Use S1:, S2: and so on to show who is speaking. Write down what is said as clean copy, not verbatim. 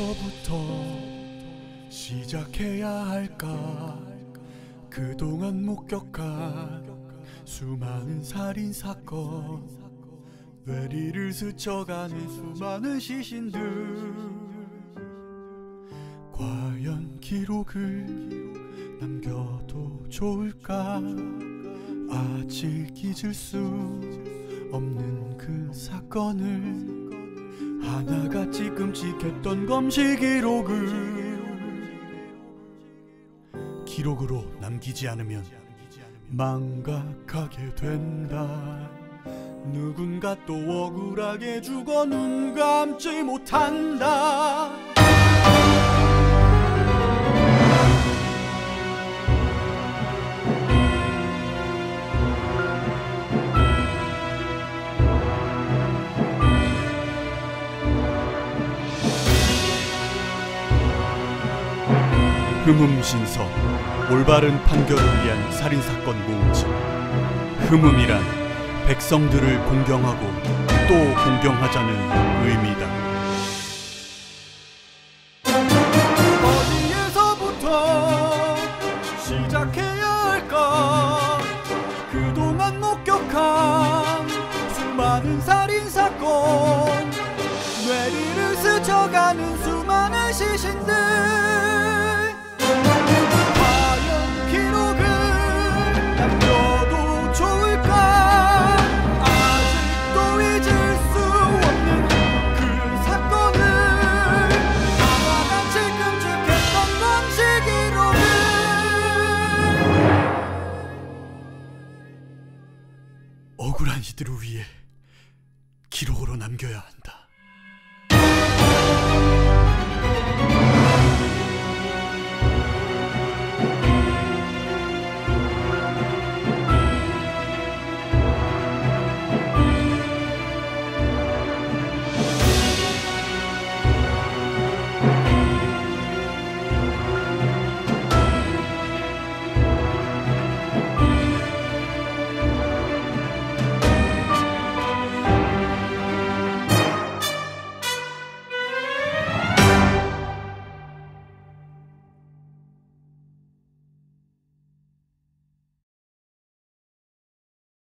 S1: 어디에서부터 시작해야 할까? 그동안 목격한 수많은 살인사건, 뇌리를 스쳐가는 수많은 시신들, 과연 기록을 남겨도 좋을까? 아직 잊을 수 없는 그 사건을 하나같이 끔찍했던 검시 기록으로 남기지 않으면 망각하게 된다. 누군가 또 억울하게 죽어 눈 감지 못한다. 흠음신서, 올바른 판결을 위한 살인사건 모음집. 흠음이란 백성들을 공경하고 또 공경하자는 의미다. 어디에서부터 시작해야 할까? 그동안 목격한 수많은 살인사건, 뇌리를 스쳐가는 수많은 시신들, 억울한 이들을 위해 기록으로 남겨야 한다.